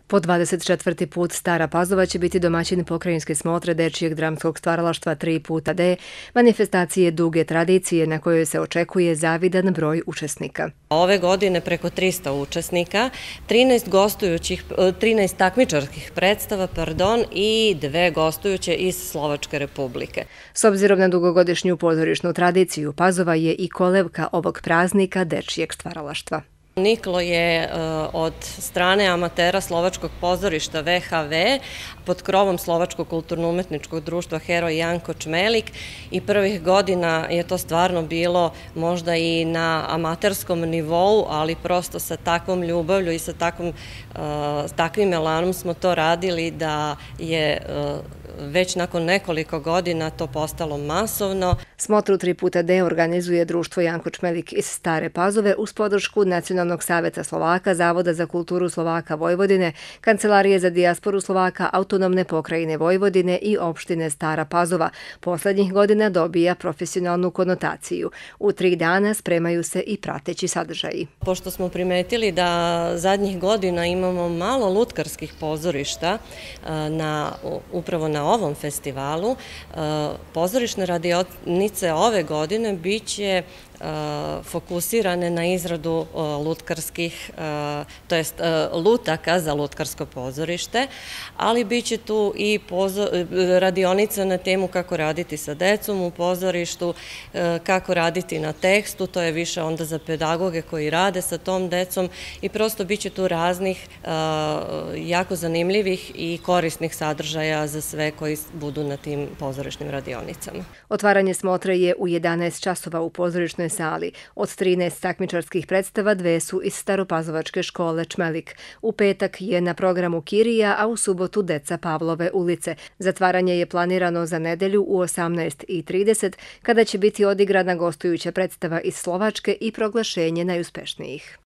Po 24. put Stara Pazova će biti domaćin pokrajinske smotre dečijeg dramskog stvaralaštva 3x D, manifestacije duge tradicije na kojoj se očekuje zavidan broj učesnika. Ove godine preko 300 učesnika, 13 takmičarskih predstava i 2 gostujuće iz Slovačke Republike. S obzirom na dugogodišnju pozorišnu tradiciju, Pazova je i kolevka ovog praznika dečijeg stvaralaštva. Niklo je od strane amatera Slovačkog pozorišta VHV pod krovom Slovačkog kulturno-umetničkog društva Heroj Janko Čmelik i prvih godina je to stvarno bilo možda i na amaterskom nivou, ali prosto sa takvom ljubavlju i sa takvim elanom smo to radili da je već nakon nekoliko godina to postalo masovno. Smotru 3x D organizuje društvo Janko Čmelik iz Stare Pazove uz podršku Nacionalnog saveta Slovaka, Zavoda za kulturu Slovaka Vojvodine, Kancelarije za dijasporu Slovaka, Autonomne pokrajine Vojvodine i opštine Stara Pazova. Poslednjih godina dobija profesionalnu konotaciju. U 3 dana spremaju se i prateći sadržaji. Pošto smo primetili da zadnjih godina imamo malo lutkarskih pozorišta upravo na ovom festivalu, pozorišne radionice ove godine biće fokusirane na izradu lutkarskih, to jest lutaka za lutkarsko pozorište, ali biće tu i radionica na temu kako raditi sa decom u pozorištu, kako raditi na tekstu, to je više onda za pedagoge koji rade sa tom decom i prosto biće tu raznih jako zanimljivih i korisnih sadržaja za sve koji budu na tim pozorišnim radionicama. Otvaranje smotre je u 11 časova u pozorišnoj sali. Od 13 takmičarskih predstava 2 su iz Staropazovačke škole Čmelik. U petak je na programu Kirija, a u subotu Deca Pavlove ulice. Zatvaranje je planirano za nedelju u 18:30 kada će biti odigrana gostujuća predstava iz Slovačke i proglašenje najuspešnijih.